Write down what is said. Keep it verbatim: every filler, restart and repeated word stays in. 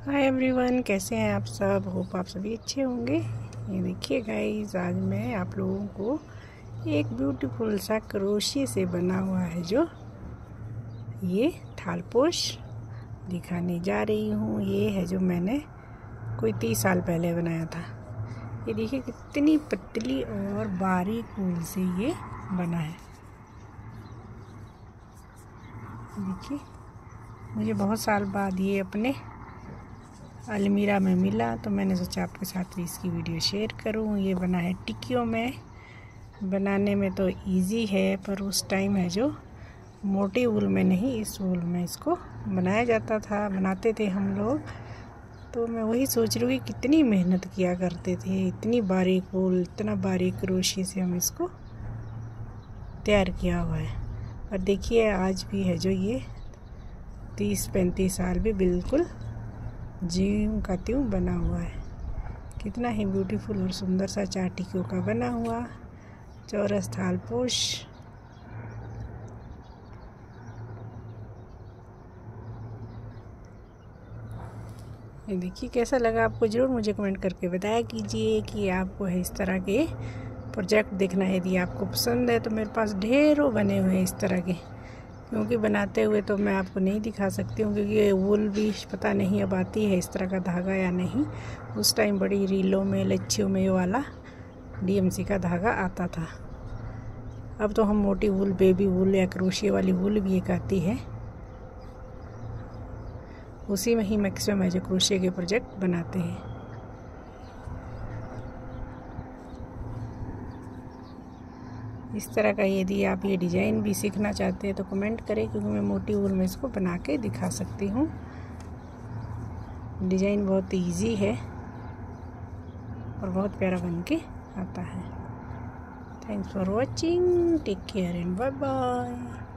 Hi everyone, कैसे हैं आप सब। होप आप सभी अच्छे होंगे। ये देखिए गाइस, आज मैं आप लोगों को एक ब्यूटीफुल सा क्रोशिया से बना हुआ है जो ये थालपोश दिखाने जा रही हूँ। ये है जो मैंने कोई तीस साल पहले बनाया था। ये देखिए कितनी पतली और बारीक ऊन से ये बना है। देखिए मुझे बहुत साल बाद ये अपने अलमीरा में मिला, तो मैंने सोचा आपके साथ भी इसकी वीडियो शेयर करूं। ये बना है टिक्कियों में। बनाने में तो इजी है, पर उस टाइम है जो मोटी वूल में नहीं, इस वूल में इसको बनाया जाता था, बनाते थे हम लोग। तो मैं वही सोच रही हूँ कि कितनी मेहनत किया करते थे। इतनी बारीक वूल, इतना बारीक क्रोशिया से हम इसको तैयार किया हुआ है। और देखिए आज भी है जो ये तीस पैंतीस साल भी बिल्कुल ज्यों का त्यों बना हुआ है। कितना ही ब्यूटीफुल और सुंदर सा चार टिक्कियों का बना हुआ चौरस थालपोश। ये देखिए कैसा लगा आपको, ज़रूर मुझे कमेंट करके बताया कीजिए कि आपको है इस तरह के प्रोजेक्ट देखना है। यदि आपको पसंद है तो मेरे पास ढेरों बने हुए हैं इस तरह के, क्योंकि बनाते हुए तो मैं आपको नहीं दिखा सकती हूँ, क्योंकि ये वूल भी पता नहीं अब आती है इस तरह का धागा या नहीं। उस टाइम बड़ी रीलों में, लच्छियों में ये वाला डीएमसी का धागा आता था। अब तो हम मोटी वूल, बेबी वूल या क्रोशिया वाली वूल भी एक आती है, उसी में ही मैक्सिमम है जो क्रोशिया के प्रोजेक्ट बनाते हैं। इस तरह का यदि आप ये डिज़ाइन भी सीखना चाहते हैं तो कमेंट करें, क्योंकि मैं मोटी वूल में इसको बना के दिखा सकती हूँ। डिज़ाइन बहुत इजी है और बहुत प्यारा बन के आता है। Thanks for watching, take care and bye bye.